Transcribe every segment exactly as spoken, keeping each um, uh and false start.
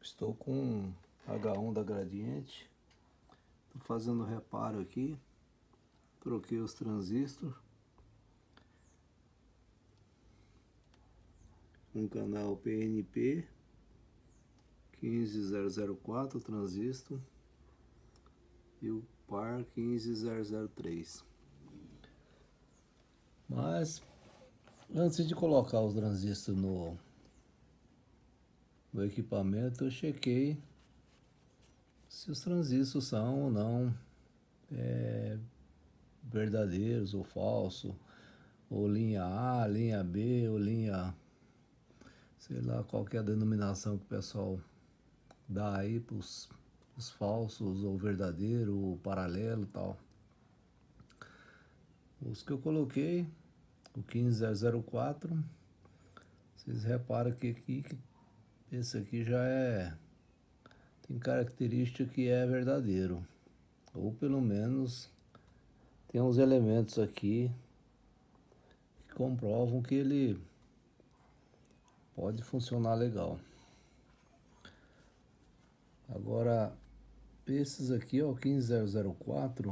Estou com H um da Gradiente. Estou fazendo reparo aqui. Troquei os transistores. Um canal P N P quinze zero zero quatro transistor e o par quinze zero zero três. Mas antes de colocar os transistores no, no equipamento, eu chequei se os transistores são ou não é, verdadeiros ou falsos, ou linha A, linha B, ou linha, sei lá qual que é a denominação que o pessoal dá aí para os falsos, ou verdadeiro, ou paralelo e tal. Os que eu coloquei, o quinze zero zero quatro, vocês reparam que aqui, que esse aqui já é, tem característica que é verdadeiro, ou pelo menos tem uns elementos aqui que comprovam que ele pode funcionar legal. Agora, esses aqui, ó, quinze zero zero quatro,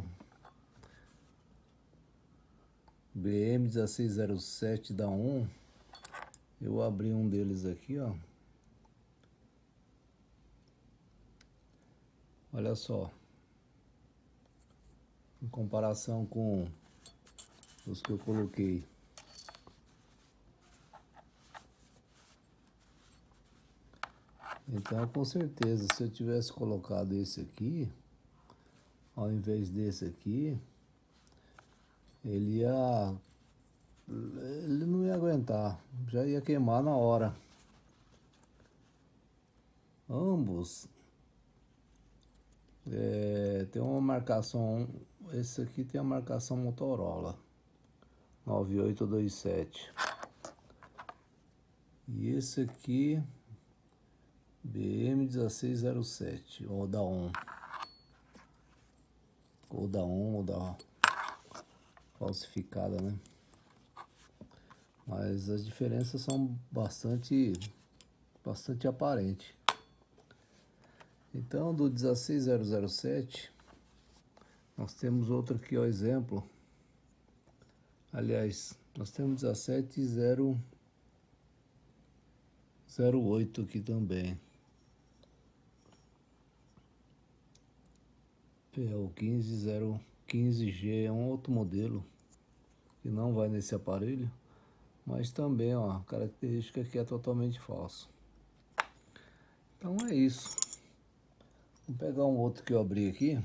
B M dezesseis zero sete da ON, eu abri um deles aqui, ó. Olha só, em comparação com os que eu coloquei. Então, com certeza, se eu tivesse colocado esse aqui, ao invés desse aqui, ele ia, ele não ia aguentar, já ia queimar na hora. Ambos é, tem uma marcação, esse aqui tem a marcação Motorola nove oito dois sete, e esse aqui B M dezesseis zero sete, ou da ON, ou da ON, ou da falsificada, né? Mas as diferenças são bastante, bastante aparentes. Então, do dezesseis zero zero sete, nós temos outro aqui, ó, exemplo. Aliás, nós temos dezessete zero zero oito aqui também. É o quinze zero quinze G, é um outro modelo que não vai nesse aparelho, mas também, ó, a característica que é totalmente falso. Então é isso. Vou pegar um outro que eu abri aqui,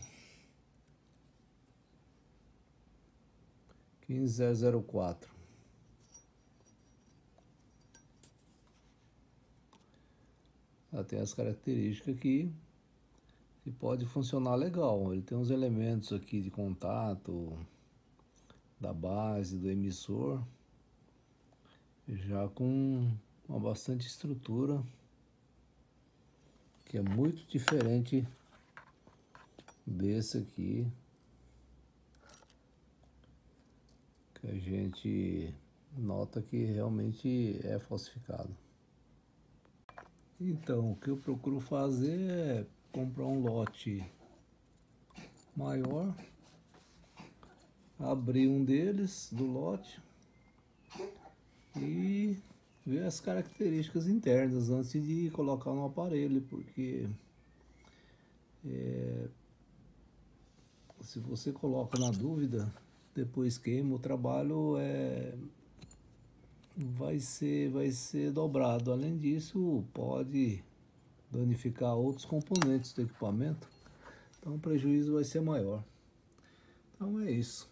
quinze zero zero quatro. Ela tem as características que que pode funcionar legal. Ele tem uns elementos aqui de contato da base, do emissor, já com uma bastante estrutura, que é muito diferente desse aqui, que a gente nota que realmente é falsificado. Então, o que eu procuro fazer é comprar um lote maior, abrir um deles do lote e ver as características internas antes de colocar no aparelho, porque é, se você coloca na dúvida, depois queima, o trabalho é, vai ser, vai ser dobrado. Além disso, pode danificar outros componentes do equipamento, então o prejuízo vai ser maior. Então é isso.